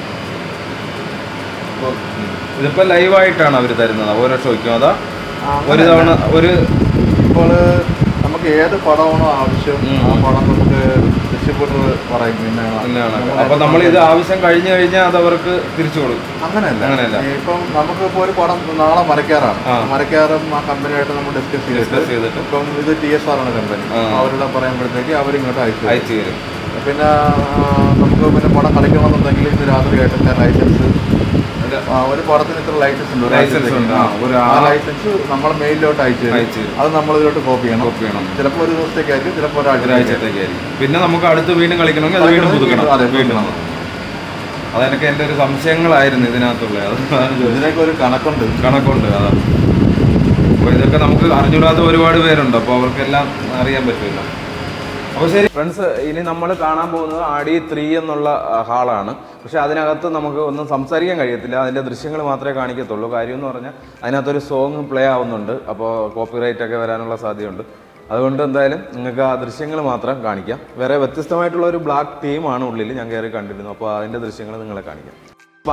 ഇതിപ്പോ ലൈവായിട്ടാണ് അവർ തരുന്നത് ഓരോ ഷോയ്ക്കും? അതാ ഒരു തവണ ഇപ്പോൾ നമുക്ക് ഏത് പടമാണോ ആവശ്യം ആ പടം നമുക്ക് ഡിസ്ട്രിബ്യൂട്ടർ പറയും ഇന്നതാണ്. അപ്പൊ നമ്മൾ ഇത് ആവശ്യം കഴിഞ്ഞു കഴിഞ്ഞാൽ അത് അവർക്ക് തിരിച്ചു കൊടുക്കും? അങ്ങനെയല്ല. ഇപ്പം നമുക്കിപ്പോൾ ഒരു പടം നാളെ മരക്കാറും ആ കമ്പനിയായിട്ട് നമ്മൾ ഡിസ്കസ് ചെയ്തിട്ട് ഇപ്പം ഇത് TSR ആണ് കമ്പനി, അവരുടെ പറയുമ്പോഴത്തേക്ക് അവരിങ്ങോട്ട് അയച്ചു തരും. പിന്നെ നമുക്ക് പിന്നെ പടം കളിക്കണമെന്നുണ്ടെങ്കിൽ ഇന്ന് രാത്രിയായിട്ട് ലൈസൻസ്, ഒരു പടത്തിന് ഇത്ര ലൈസൻസ് ഉണ്ട്, ആ ലൈസൻസ് നമ്മൾ മെയിലിലോട്ട് അയച്ചു തരും. അത് നമ്മൾ ഇതിലോട്ട് കോപ്പി ചെയ്യണം. ചിലപ്പോൾ ഒരു ദിവസത്തേക്കായിരിക്കും, ചിലപ്പോൾ ഒരാഴ്ചത്തേക്കായിരിക്കും. പിന്നെ നമുക്ക് അടുത്ത് വീണ്ടും കളിക്കണമെങ്കിൽ അത് വീണ്ടും പുതുക്കണം. അതെനിക്ക് എൻ്റെ ഒരു സംശയങ്ങളായിരുന്നു ഇതിനകത്തുള്ള. ഇതിനൊക്കെ ഒരു കണക്കുണ്ട്. അതാ. അപ്പോൾ ഇതൊക്കെ നമുക്ക് അറിഞ്ഞൂടാത്ത ഒരുപാട് പേരുണ്ട്, അപ്പോൾ അവർക്കെല്ലാം അറിയാൻ പറ്റില്ല. അപ്പോൾ ശരി ഫ്രണ്ട്സ്, ഇനി നമ്മൾ കാണാൻ പോകുന്നത് RD3 എന്നുള്ള ഹാളാണ്. പക്ഷേ അതിനകത്ത് നമുക്ക് ഒന്നും സംസാരിക്കാൻ കഴിയത്തില്ല, അതിൻ്റെ ദൃശ്യങ്ങൾ മാത്രമേ കാണിക്കത്തുള്ളൂ. കാര്യം എന്ന് പറഞ്ഞാൽ അതിനകത്തൊരു സോങ് പ്ലേ ആവുന്നുണ്ട്, അപ്പോൾ കോപ്പിറൈറ്റ് ഒക്കെ വരാനുള്ള സാധ്യതയുണ്ട്. അതുകൊണ്ട് എന്തായാലും നിങ്ങൾക്ക് ആ ദൃശ്യങ്ങൾ മാത്രം കാണിക്കാം. വേറെ വ്യത്യസ്തമായിട്ടുള്ള ഒരു ബ്ലാക്ക് തീമാണ് ഉള്ളിൽ ഞാൻ കയറി കണ്ടിരുന്നു, അപ്പോൾ അതിൻ്റെ ദൃശ്യങ്ങൾ നിങ്ങളെ കാണിക്കാം. വാ.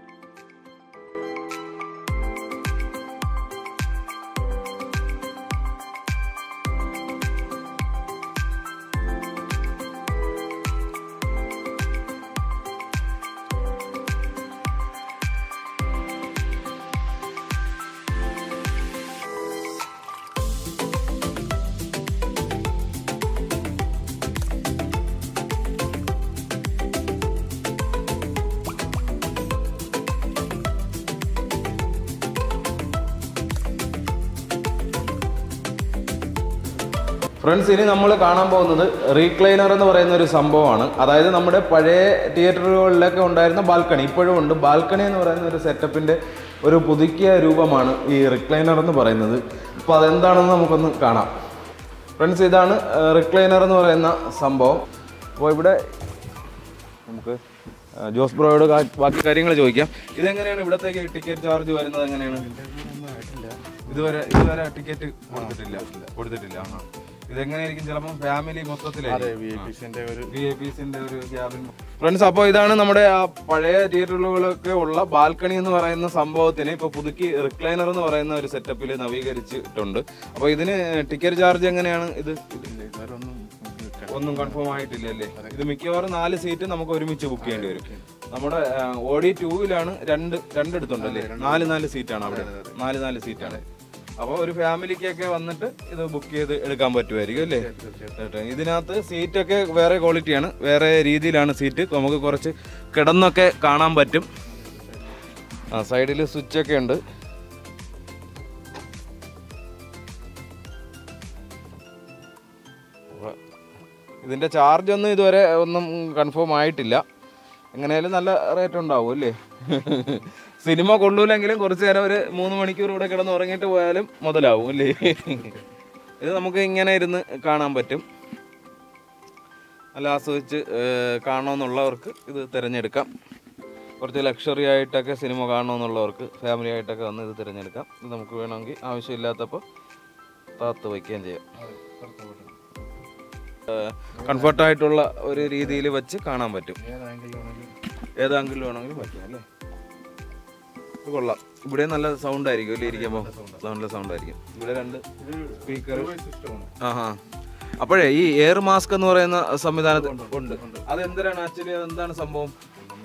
ഫ്രണ്ട്സ്, ഇനി നമ്മൾ കാണാൻ പോകുന്നത് റീക്ലൈനർ എന്ന് പറയുന്ന ഒരു സംഭവമാണ്. അതായത് നമ്മുടെ പഴയ തിയേറ്ററുകളിലൊക്കെ ഉണ്ടായിരുന്ന ബാൽക്കണി ഇപ്പോഴും ഉണ്ട്. ബാൽക്കണി എന്ന് പറയുന്ന ഒരു സെറ്റപ്പിൻ്റെ ഒരു പുതുക്കിയ രൂപമാണ് ഈ റിക്ലൈനർ എന്ന് പറയുന്നത്. അപ്പോൾ അതെന്താണെന്ന് നമുക്കൊന്ന് കാണാം. ഫ്രണ്ട്സ്, ഇതാണ് റിക്ലൈനർ എന്ന് പറയുന്ന സംഭവം. അപ്പോൾ ഇവിടെ നമുക്ക് ജോസ് ബ്രോയോട് ബാക്കി കാര്യങ്ങൾ ചോദിക്കാം. ഇതെങ്ങനെയാണ് ഇവിടത്തേക്ക് ടിക്കറ്റ് ചാർജ് വരുന്നത്? എങ്ങനെയാണ്? ഇതുവരെ ടിക്കറ്റ് കൊടുത്തിട്ടില്ല. ഇതെങ്ങനെയായിരിക്കും? ചിലപ്പോൾ ഫാമിലി മൊത്തത്തിലായിരിക്കും ഒരു ക്യാബിൻ. ഫ്രണ്ട്സ്, അപ്പോൾ ഇതാണ് നമ്മുടെ ആ പഴയ തിയേറ്ററുകളൊക്കെ ഉള്ള ബാൽക്കണി എന്ന് പറയുന്ന സംഭവത്തിന് ഇപ്പോൾ പുതുക്കി റിക്ലൈനർ എന്ന് പറയുന്ന ഒരു സെറ്റപ്പിൽ നവീകരിച്ചിട്ടുണ്ട്. അപ്പോൾ ഇതിന് ടിക്കറ്റ് ചാർജ് എങ്ങനെയാണ്? ഒന്നും കൺഫേം ആയിട്ടില്ല അല്ലേ? ഇത് മിക്കവാറും 4 സീറ്റ് നമുക്ക് ഒരുമിച്ച് ബുക്ക് ചെയ്യേണ്ടി വരും. നമ്മുടെ OD2-ലാണ് രണ്ടിടത്തുണ്ടല്ലേ? 4 സീറ്റാണ് അവിടെ. 4 സീറ്റാണ്. അപ്പോൾ ഒരു ഫാമിലിക്കൊക്കെ വന്നിട്ട് ഇത് ബുക്ക് ചെയ്ത് എടുക്കാൻ പറ്റുമായിരിക്കും അല്ലേ? ഇതിനകത്ത് സീറ്റൊക്കെ വേറെ ക്വാളിറ്റിയാണ്, വേറെ രീതിയിലാണ് സീറ്റ്. നമുക്ക് കുറച്ച് കിടന്നൊക്കെ കാണാൻ പറ്റും. സൈഡിൽ സ്വിച്ചൊക്കെ ഉണ്ട്. ഇതിൻ്റെ ചാർജൊന്നും ഇതുവരെ ഒന്നും കൺഫേം ആയിട്ടില്ല. എങ്ങനെയായാലും നല്ല റേറ്റ് ഉണ്ടാവും അല്ലേ? സിനിമ കൊള്ളൂലെങ്കിലും കുറച്ച് നേരം ഒരു 3 മണിക്കൂർ ഇവിടെ കിടന്ന് ഉറങ്ങിയിട്ട് പോയാലും മുതലാവും അല്ലേ? ഇത് നമുക്ക് ഇങ്ങനെ ഇരുന്ന് കാണാൻ പറ്റും. നല്ല ആസ്വദിച്ച് കാണണമെന്നുള്ളവർക്ക് ഇത് തിരഞ്ഞെടുക്കാം. കുറച്ച് ലക്ഷറി ആയിട്ടൊക്കെ സിനിമ കാണണമെന്നുള്ളവർക്ക് ഫാമിലി ആയിട്ടൊക്കെ വന്ന് ഇത് തിരഞ്ഞെടുക്കാം. ഇത് നമുക്ക് വേണമെങ്കിൽ ആവശ്യമില്ലാത്തപ്പോൾ താത്ത് വയ്ക്കുകയും ചെയ്യാം. കംഫർട്ടായിട്ടുള്ള ഒരു രീതിയിൽ വെച്ച് കാണാൻ പറ്റും. ഏത് ആംഗിളിൽ വേണമെങ്കിലും പറ്റും അല്ലേ? ഇത് കൊള്ളാം. ഇവിടെ നല്ല സൗണ്ട് ആയിരിക്കും അല്ലേ ഇരിക്കുമ്പോൾ? നല്ല സൗണ്ട് ആയിരിക്കും. ഇവിടെ 2 സ്പീക്കർ. ആഹാ. അപ്പോഴേ ഈ എയർ മാസ്ക് എന്ന് പറയുന്ന സംവിധാനത്തിൽ ഉണ്ട്. അതെന്തിനാണ് ആക്ച്വലി? എന്താണ് സംഭവം?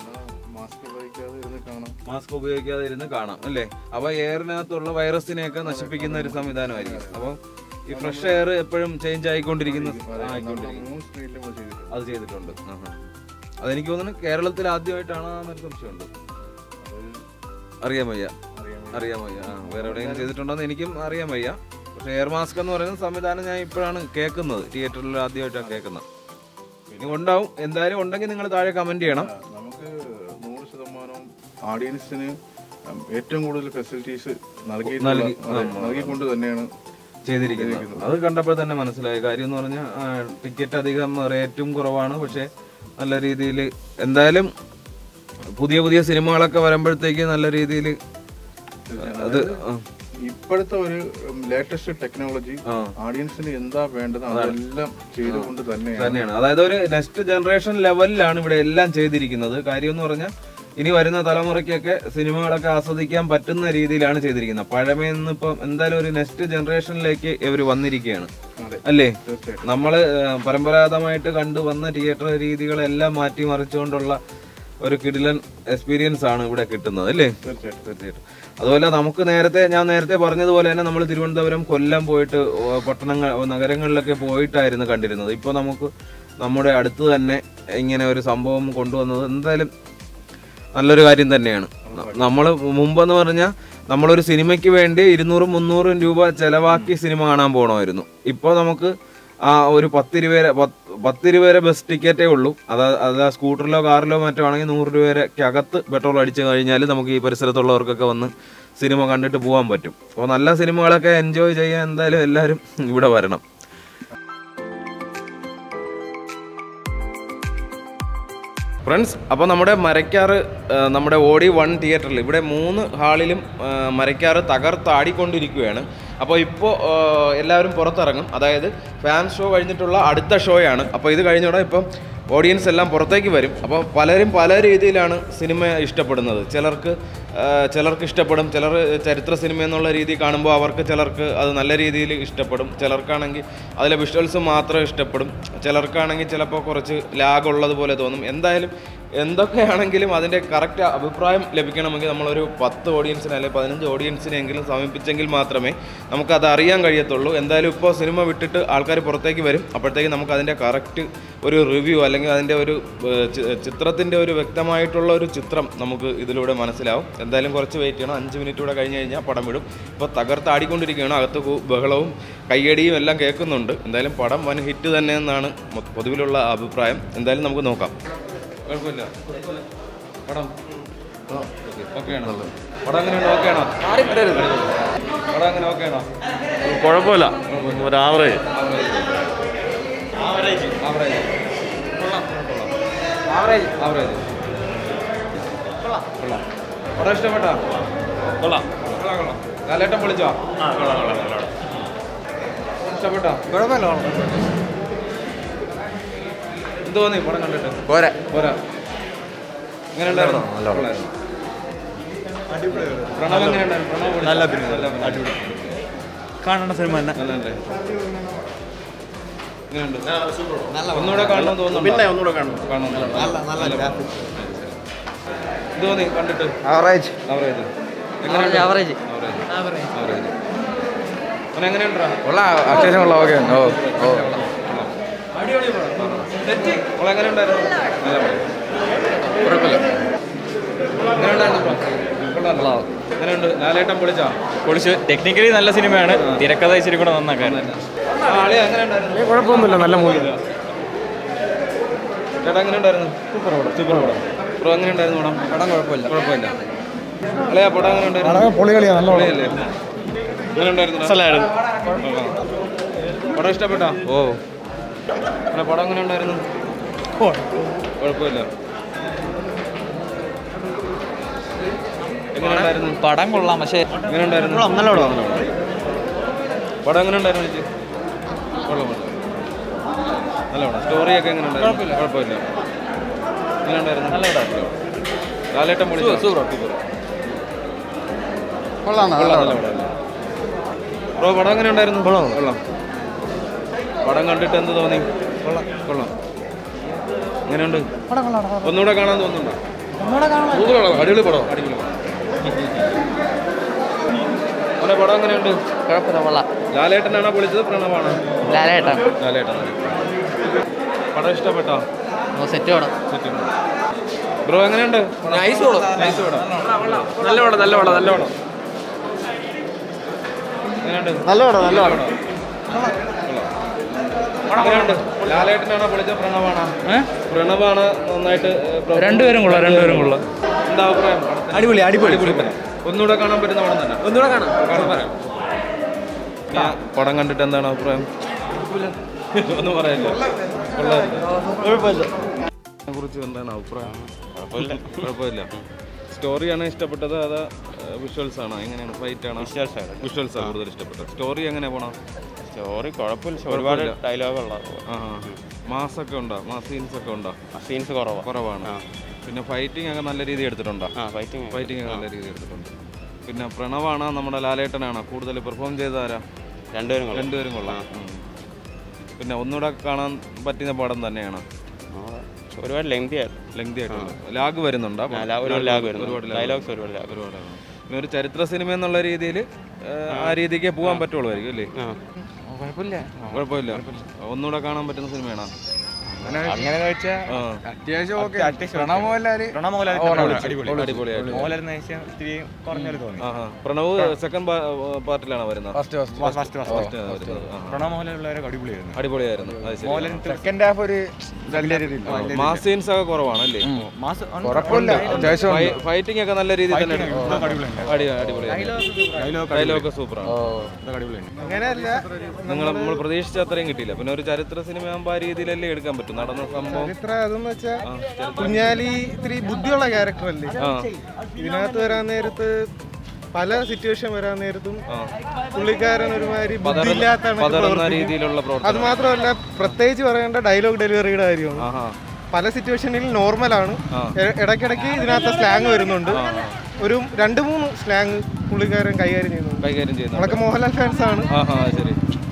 മാസ്ക് ഉപയോഗിക്കാതെ ഇരുന്ന് കാണാം അല്ലേ? അപ്പൊ എയറിനകത്തുള്ള വൈറസിനെയൊക്കെ നശിപ്പിക്കുന്ന ഒരു സംവിധാനമായിരിക്കും. അപ്പൊ ഈ ഫ്രഷ് എയർ എപ്പോഴും ചേഞ്ച് ആയിക്കൊണ്ടിരിക്കുന്നു. അത് ചെയ്തിട്ടുണ്ട്. അതെനിക്ക് തോന്നുന്നു കേരളത്തിൽ ആദ്യമായിട്ടാണ് എന്നൊരു സംശയമുണ്ട്. അറിയാൻ വയ്യ. വേറെ എവിടെയെങ്കിലും ചെയ്തിട്ടുണ്ടോന്ന് എനിക്കും അറിയാൻ വയ്യ. പക്ഷെ എയർ മാസ്ക് എന്ന് പറയുന്ന സംവിധാനം ഞാൻ ഇപ്പോഴാണ് കേൾക്കുന്നത്. തിയേറ്ററിൽ ആദ്യമായിട്ടാണ് കേൾക്കുന്നത്. ഇനി ഉണ്ടാവും. എന്തായാലും ഉണ്ടെങ്കിൽ നിങ്ങൾ താഴെ കമന്റ് ചെയ്യണം. നമുക്ക് 100% ഓഡിയൻസിന് ഏറ്റവും കൂടുതൽ ഫെസിലിറ്റീസ് നൽകിക്കൊണ്ട് തന്നെയാണ് ചെയ്തിരിക്കുന്നത്. അത് കണ്ടപ്പോൾ തന്നെ മനസ്സിലായ കാര്യം എന്ന് പറഞ്ഞാൽ ടിക്കറ്റ് അധികം റേറ്റും കുറവാണ്. പക്ഷെ നല്ല രീതിയിൽ എന്തായാലും പുതിയ സിനിമകളൊക്കെ വരുമ്പോഴത്തേക്ക് നല്ല രീതിയിൽ അത് ഇപ്പോഴത്തെ ഒരു ലേറ്റസ്റ്റ് ടെക്നോളജി ഓഡിയൻസിന് എന്താ വേണ്ടത് അതെല്ലാം ചെയ്തുകൊണ്ട് തന്നെയാണ്. അതായത് ഒരു നെക്സ്റ്റ് ജനറേഷൻ ലെവലിലാണ് ഇവിടെ എല്ലാം ചെയ്തിരിക്കുന്നത്. കാര്യം എന്ന് പറഞ്ഞാൽ ഇനി വരുന്ന തലമുറയ്ക്കൊക്കെ സിനിമകളൊക്കെ ആസ്വദിക്കാൻ പറ്റുന്ന രീതിയിലാണ് ചെയ്തിരിക്കുന്നത്. പഴമയിൽ നിന്ന് ഇപ്പം എന്തായാലും ഒരു നെക്സ്റ്റ് ജനറേഷനിലേക്ക് ഇവർ വന്നിരിക്കുകയാണ് അല്ലേ? നമ്മള് പരമ്പരാഗതമായിട്ട് കണ്ടുവന്ന തിയേറ്റർ രീതികളെല്ലാം മാറ്റിമറിച്ചുകൊണ്ടുള്ള ഒരു കിടിലൻ എക്സ്പീരിയൻസ് ആണ് ഇവിടെ കിട്ടുന്നത് അല്ലേ? തീർച്ചയായിട്ടും. അതുപോലെ നമുക്ക് ഞാൻ നേരത്തെ പറഞ്ഞതുപോലെ തന്നെ നമ്മൾ തിരുവനന്തപുരം, കൊല്ലം പോയിട്ട് നഗരങ്ങളിലൊക്കെ പോയിട്ടായിരുന്നു കണ്ടിരുന്നത്. ഇപ്പോൾ നമുക്ക് നമ്മുടെ അടുത്ത് തന്നെ ഇങ്ങനെ ഒരു സംഭവം കൊണ്ടുവന്നത് എന്തായാലും നല്ലൊരു കാര്യം തന്നെയാണ്. നമ്മൾ മുമ്പെന്ന് പറഞ്ഞാൽ നമ്മളൊരു സിനിമയ്ക്ക് വേണ്ടി 200-300 രൂപ ചെലവാക്കി സിനിമ കാണാൻ പോകണമായിരുന്നു. ഇപ്പോൾ നമുക്ക് ഒരു 10 രൂപ ബസ് ടിക്കറ്റേ ഉള്ളൂ. അത് സ്കൂട്ടറിലോ കാറിലോ മറ്റോ ആണെങ്കിൽ 100 രൂപയ്ക്ക് അകത്ത് പെട്രോൾ അടിച്ചു കഴിഞ്ഞാൽ നമുക്ക് ഈ പരിസരത്തുള്ളവർക്കൊക്കെ വന്ന് സിനിമ കണ്ടിട്ട് പോകാൻ പറ്റും. അപ്പോൾ നല്ല സിനിമകളൊക്കെ എൻജോയ് ചെയ്യാൻ എന്തായാലും എല്ലാവരും ഇവിടെ വരണം. ഫ്രണ്ട്സ്, അപ്പോൾ നമ്മുടെ മരക്കാറ് നമ്മുടെ OD1 തിയേറ്ററിൽ ഇവിടെ 3 ഹാളിലും മരക്കാറ് തകർത്താടിക്കൊണ്ടിരിക്കുകയാണ്. അപ്പോൾ ഇപ്പോൾ എല്ലാവരും പുറത്തിറങ്ങും. അതായത് ഫാൻ ഷോ കഴിഞ്ഞിട്ടുള്ള അടുത്ത ഷോയാണ്. അപ്പോൾ ഇത് കഴിഞ്ഞോടെ ഇപ്പം ഓഡിയൻസ് എല്ലാം പുറത്തേക്ക് വരും. അപ്പോൾ പലരും പല രീതിയിലാണ് സിനിമ ഇഷ്ടപ്പെടുന്നത്. ചിലർക്ക് ഇഷ്ടപ്പെടും. ചിലർ ചരിത്ര സിനിമ എന്നുള്ള രീതി കാണുമ്പോൾ ചിലർക്ക് അത് നല്ല രീതിയിൽ ഇഷ്ടപ്പെടും. ചിലർക്കാണെങ്കിൽ അതിലെ വിഷ്വൽസ് മാത്രം ഇഷ്ടപ്പെടും. ചിലർക്കാണെങ്കിൽ ചിലപ്പോൾ കുറച്ച് ലാഗ് ഉള്ളതുപോലെ തോന്നും. എന്തായാലും എന്തൊക്കെയാണെങ്കിലും അതിൻ്റെ കറക്റ്റ് അഭിപ്രായം ലഭിക്കണമെങ്കിൽ നമ്മളൊരു 10 ഓഡിയൻസിനെ അല്ലെങ്കിൽ 15 ഓഡിയൻസിനെങ്കിലും സമീപിച്ചെങ്കിൽ മാത്രമേ നമുക്കത് അറിയാൻ കഴിയത്തുള്ളൂ. എന്തായാലും ഇപ്പോൾ സിനിമ വിട്ടിട്ട് ആൾക്കാർ പുറത്തേക്ക് വരും. അപ്പോഴത്തേക്ക് നമുക്ക് അതിൻ്റെ കറക്റ്റ് ഒരു റിവ്യൂ അല്ലെങ്കിൽ അതിൻ്റെ ഒരു ചിത്രത്തിൻ്റെ ഒരു വ്യക്തമായിട്ടുള്ള ഒരു ചിത്രം നമുക്ക് ഇതിലൂടെ മനസ്സിലാവും. എന്തായാലും കുറച്ച് വെയിറ്റ് ചെയ്യണം. 5 മിനിറ്റ് കൂടെ കഴിഞ്ഞ് കഴിഞ്ഞാൽ പടം വിടും. ഇപ്പോൾ തകർത്താടിക്കൊണ്ടിരിക്കുകയാണ്. അകത്ത് ബഹളവും കയ്യടിയും എല്ലാം കേൾക്കുന്നുണ്ട്. എന്തായാലും പടം വൻ ഹിറ്റ് തന്നെ എന്നാണ് പൊതുവിലുള്ള അഭിപ്രായം. എന്തായാലും നമുക്ക് നോക്കാം. കുഴപ്പമില്ല. പടം ഓക്കെയാണോ? പടം എങ്ങനെയുണ്ട്? ഓക്കെയാണോ? പടം എങ്ങനെ? ഓക്കെയാണോ? കുഴപ്പമില്ല. ഒരു ആവറേജ്. പടം ഇഷ്ടപ്പെട്ടോ? കൊള്ളാം. കാലേട്ടം പൊളിച്ചോ? ഇഷ്ടപ്പെട്ടോ? കുഴപ്പമില്ല. എന്ത് തോന്നി പടം കണ്ടിട്ട്? പോരാ. എങ്ങനെ ഉണ്ടായിരുന്നു? പ്രണവ് എങ്ങനെയുണ്ടായിരുന്നു? പ്രണവ് നല്ല അടിപൊളി കാണേണ്ട സിനിമ തന്നെ. എങ്ങനെയുണ്ട്? ഒന്നുകൂടെ കാണണമെന്ന് തോന്നുന്നു. പിന്നെ ഒന്നുകൂടെ കാണണം. ഇത് തോന്നി കണ്ടിട്ട്? ആവറേജ്. എങ്ങനെയുണ്ട്? എങ്ങനെയുണ്ടാ? അത്യാവശ്യം കൊള്ളാം. ഓക്കെ. എങ്ങനെയുണ്ടായിരുന്നു? കുഴപ്പമില്ല. എങ്ങനെയുണ്ട്? ലാലേട്ടൻ പൊളിച്ച്. ടെക്നിക്കലി നല്ല സിനിമയാണ്. തിരക്കഥ ഇച്ചിരി കൂടെ നന്നാക്കാൻ. കുഴപ്പമൊന്നുമില്ല. നല്ല മൂവി. ചേട്ടാ എങ്ങനെ ഉണ്ടായിരുന്നു? സൂപ്പർ പടം. ബ്രോ എങ്ങനെ ഉണ്ടായിരുന്നു പടം? പടം കുഴപ്പമില്ല. അല്ലയാ പടം എങ്ങനെ ഉണ്ടായിരുന്നു? പൊളികളിയാണ് നല്ല പൊളിയല്ലേ? എങ്ങനെ ഉണ്ടായിരുന്നു? പടം ഇഷ്ടപ്പെട്ടാ? ഓ പടം എങ്ങനെ ഉണ്ടായിരുന്നു? കുഴപ്പമില്ല. എങ്ങനെ ഉണ്ടായിരുന്നു? പടം കൊള്ളാം, പക്ഷേ എങ്ങനെ ഉണ്ടായിരുന്നു? നല്ല പടം എങ്ങനെ ഉണ്ടായിരുന്നു ചേച്ചി? കൊള്ളാം. നല്ല പടം. സ്റ്റോറിയൊക്കെ എങ്ങനെ ഉണ്ടായിരുന്നു? കുഴപ്പമില്ല. എങ്ങനെ ഉണ്ടായിരുന്നു? നല്ല പടം. ലാലേട്ടൻ പൊളിച്ചോ? സൂപ്പർ. കൊള്ളാം. നല്ല പടം. ബ്രോ പടം എങ്ങനെ ഉണ്ടായിരുന്നു? കൊള്ളാം. പടം കണ്ടിട്ട് എന്ത് തോന്നി? കൊള്ളാം. എങ്ങനെയുണ്ട്? ഒന്നുകൂടെ കാണാൻ തോന്നുന്നുണ്ടോ? അടിപൊളി പടം. അവനെ പടം എങ്ങനെയുണ്ട്? കുഴപ്പമില്ല, കൊള്ളാം. ലാലേട്ടനാണോ പൊളിച്ചത് പ്രണവാണോ? ലാലേട്ടൻ. പടം ഇഷ്ടപ്പെട്ടോ? സെറ്റ് പടം. ബ്രോ എങ്ങനെയുണ്ട്? നൈസ് പടം. നല്ല പടം. എങ്ങനെയുണ്ട്? നല്ല പടം. എങ്ങനെയുണ്ട്? ലാലേട്ടനാണോ പൊളിച്ചത് പ്രണവാണോ? പ്രണവാണ് നന്നായിട്ട് രണ്ടുപേരും കൊള്ളാം. എന്താ അഭിപ്രായം? അടിപൊളി. ഒന്നുകൂടെ കാണാൻ പറ്റുന്ന പടം തന്നെ. ഒന്നുകൂടെ കാണാം. പടം കണ്ടിട്ട് എന്താണ് അഭിപ്രായം? ഒന്നും പറയല്ലോ. കുഴപ്പമില്ല. കുറിച്ച് എന്താണ് അഭിപ്രായം? കുഴപ്പമില്ല. സ്റ്റോറിയാണ് ഇഷ്ടപ്പെട്ടത് അതോ വിഷ്വൽസ് ആണോ? എങ്ങനെയാണ്? ഫൈറ്റ് ആണോ? വിഷ്വൽസ് ആണ് കൂടുതൽ ഇഷ്ടപ്പെട്ടത്. സ്റ്റോറി എങ്ങനെ പോണോ? സ്റ്റോറി കുഴപ്പമില്ല, ഒരുപാട് ഡയലോഗുള്ള. മാസൊക്കെ ഉണ്ടോ? സീൻസ് ഒക്കെ ഉണ്ടോ? സീൻസ് കുറവാണ്. പിന്നെ ഫൈറ്റിംഗ് ഒക്കെ നല്ല രീതിയിൽ എടുത്തിട്ടുണ്ടോ? ഫൈറ്റിംഗ് ഒക്കെ നല്ല രീതിയിൽ എടുത്തിട്ടുണ്ട്. പിന്നെ പ്രണവാണോ നമ്മുടെ ലാലേട്ടനാണോ കൂടുതൽ പെർഫോം ചെയ്താരാ? രണ്ടുപേരും കൊള്ളാം. പിന്നെ ഒന്നുകൂടെ കാണാൻ പറ്റുന്ന പടം തന്നെയാണ്. ഒരുപാട് ലെങ്തി ആയിട്ടുള്ള ലാഗ് വരുന്നുണ്ടോ? ഡയലോഗ്സ് ഒരുപാട്. പിന്നെ ഒരു ചരിത്ര സിനിമ എന്നുള്ള രീതിയിൽ ആ രീതിക്ക് പോകാൻ പറ്റുള്ളൂ ആയിരിക്കും അല്ലേ? കുഴപ്പമില്ല. ഒന്നുകൂടെ കാണാൻ പറ്റുന്ന സിനിമയാണോ? അങ്ങനെ വെച്ചാൽ പ്രണവ് സെക്കൻഡ് പാർട്ടിലാണോ വരുന്നത്? അടിപൊളിയായിരുന്നു. സെക്കൻഡ് ഹാഫ് ഒരു മാസ് സീൻസ് ഒക്കെ കുറവാണല്ലേ? ഫൈറ്റിംഗ് ഒക്കെ നല്ല രീതിയിൽ തന്നെ. ഡയലോഗ് സൂപ്പറാണ്. നമ്മൾ പ്രതീക്ഷിച്ച അത്രയും കിട്ടിയില്ല. പിന്നെ ഒരു ചരിത്ര സിനിമ ആകുമ്പോൾ ആ രീതിയിലല്ലേ എടുക്കാൻ പറ്റും. നടന്ന സംഭവം അതെന്ന് വെച്ചാൽ കുഞ്ഞാലി ഇത്തിരി ബുദ്ധിയുള്ള ക്യാരക്ടർ അല്ലേ? ഇതിനകത്ത് വരാൻ നേരത്ത് പല സിറ്റുവേഷൻ വരാൻ നേരത്തും പുള്ളിക്കാരൻ ഒരുമാതിരി ബുദ്ധിയില്ലാത്ത രീതിയിലുള്ള. അത് മാത്രമല്ല പ്രത്യേകിച്ച് പറയേണ്ട ഡയലോഗ് ഡെലിവറിയുടെ കാര്യമാണ്. പല സിറ്റുവേഷനിൽ നോർമലാണ്, ഇടയ്ക്കിടയ്ക്ക് ഇതിനകത്ത് സ്ലാങ് വരുന്നുണ്ട്. ഒരു 2-3 സ്ലാങ് പുള്ളിക്കാരൻ കൈകാര്യം ചെയ്യുന്നു. നമ്മളൊക്കെ മോഹൻലാൽ ഫാൻസ് ആണ്.